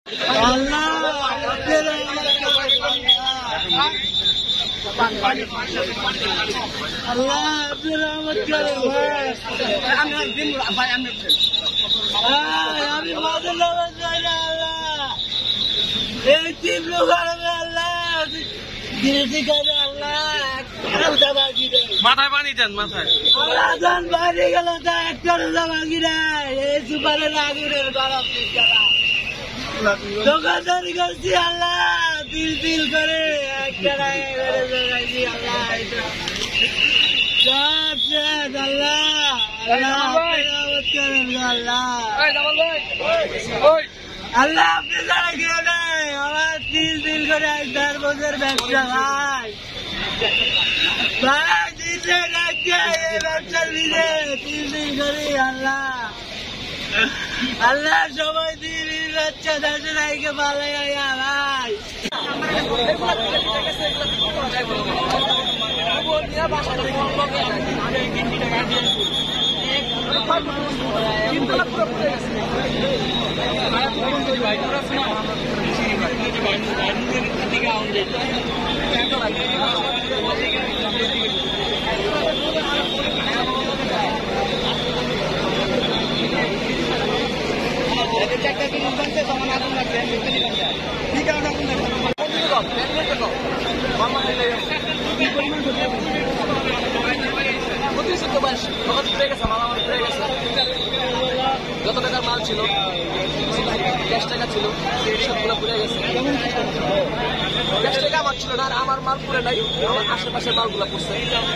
মাথায় পানি দেন, মাথায় বাড়ি গেল একটা ভাঙি দেয় এই সুপারের আগুনের গরম দোকানদারি করছি আল্লাহ তিল তিল করে একটা আল্লাহ আল্লাহ আপনি যারা কেউ নেই আমার তিল তিল করে 10 বছর ব্যবসা ভাই ভাই দিতে ব্যবসার দিলে তিল তিল করে আল্লাহ আল্লাহ সবাই দিন বাচ্চা দাদা নাইকে ভালো ভাই যত টাকার মাল ছিল 10 টাকা ছিল সবগুলো পুড়ে গেছে। 10 টাকা আমার ছিল না, আর আমার মাল পুড়ে নাই, আমার আশেপাশের মালগুলো পুড়ছে।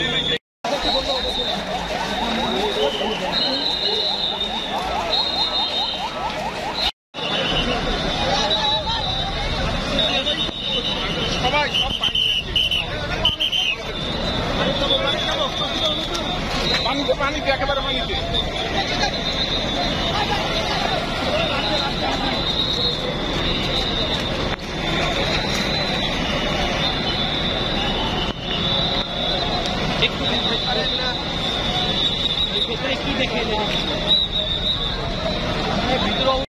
পানিতে একেবারে পানিতে কি দেখে